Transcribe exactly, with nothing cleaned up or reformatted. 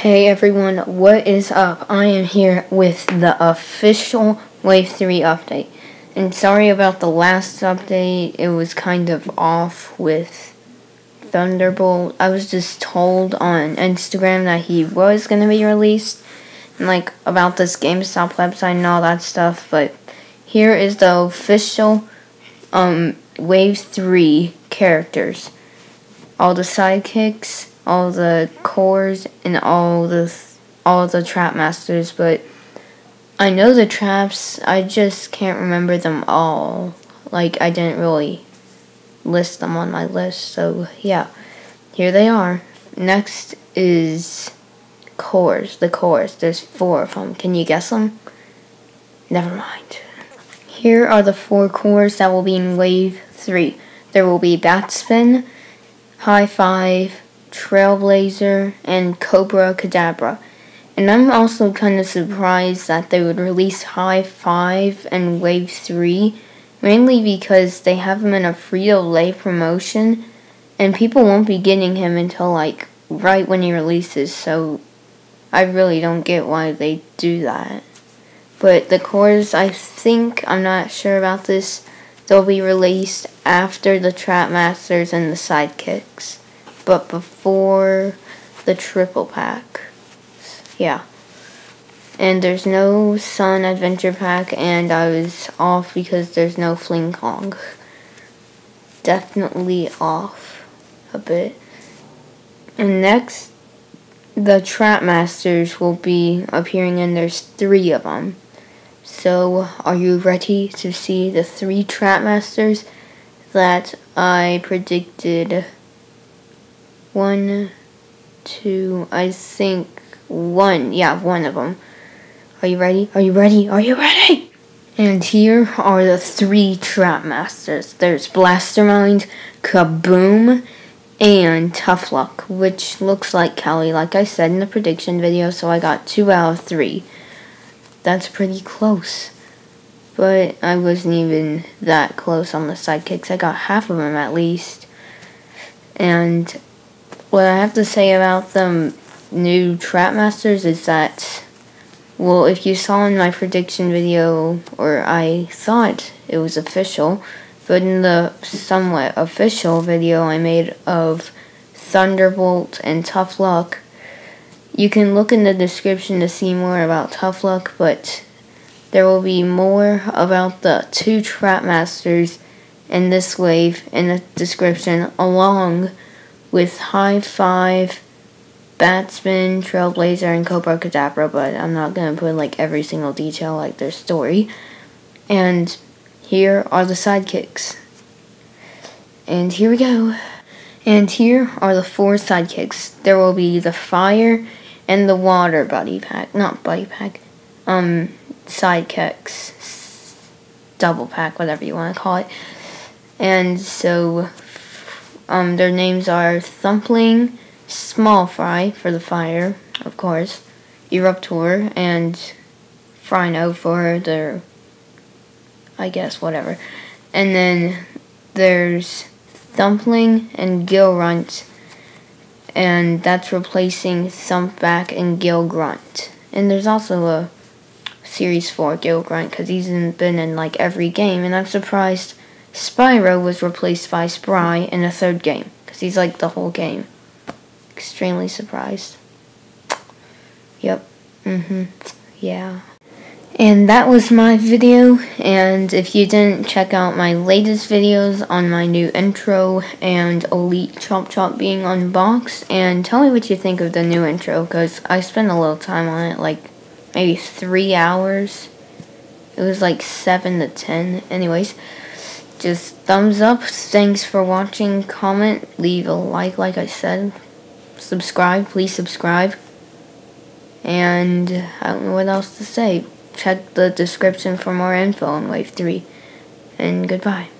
Hey everyone, what is up? I am here with the official Wave three update. And sorry about the last update, it was kind of off with Thunderbolt. I was just told on Instagram that he was going to be released. And like about this GameStop website and all that stuff. But here is the official um, Wave three characters. All the sidekicks, all the cores, and all the all the trap masters, but I know the traps, I just can't remember them all. Like, I didn't really list them on my list, so yeah, here they are. Next is cores, the cores. There's four of them. Can you guess them? Never mind. Here are the four cores that will be in Wave three. There will be Batspin, High Five, Trailblazer, and Cobra Kadabra. And I'm also kind of surprised that they would release High Five and Wave three, mainly because they have him in a Frito-Lay promotion, and people won't be getting him until like right when he releases, so I really don't get why they do that. But the cores, I think, I'm not sure about this, they'll be released after the Trap Masters and the Sidekicks, but before the Triple Pack. Yeah. And there's no Sun Adventure Pack, and I was off because there's no Fling Kong. Definitely off a bit. And next, the Trap Masters will be appearing, and there's three of them. So, are you ready to see the three Trap Masters that I predicted? One, two, I think one. Yeah, one of them. Are you ready? Are you ready? Are you ready? And here are the three Trap Masters. There's Blastermind, Kaboom, and Tough Luck, which looks like Callie, like I said in the prediction video, so I got two out of three. That's pretty close. But I wasn't even that close on the sidekicks. I got half of them at least. And what I have to say about the new Trap Masters is that, well, if you saw in my prediction video, or I thought it was official, but in the somewhat official video I made of Thunderbolt and Tough Luck, you can look in the description to see more about Tough Luck, but there will be more about the two Trap Masters in this wave in the description, along with High Five, Batspin, Trailblazer, and Cobra Kadabra, but I'm not going to put like every single detail like their story. And here are the sidekicks. And here we go. And here are the four sidekicks. There will be the Fire and the Water buddy pack. Not buddy pack. Um, sidekicks. Double pack, whatever you want to call it. And so, um, their names are Thumpling, Small Fry for the Fire, of course, Eruptor, and Frino for their, I guess, whatever. And then there's Thumpling and Gillrunt, and that's replacing Thumpback and Gillgrunt. And there's also a Series four Gillgrunt, because he's been in like every game, and I'm surprised Spyro was replaced by Spry in the third game, because he's like the whole game. Extremely surprised. Yep. Mm-hmm. Yeah. And that was my video, and if you didn't check out my latest videos on my new intro and Elite Chop Chop being unboxed, and tell me what you think of the new intro, because I spent a little time on it, like maybe three hours. It was like seven to ten. Anyways, just thumbs up. Thanks for watching. Comment, leave a like, like I said. Subscribe, please subscribe. And I don't know what else to say. Check the description for more info on Wave three. And goodbye.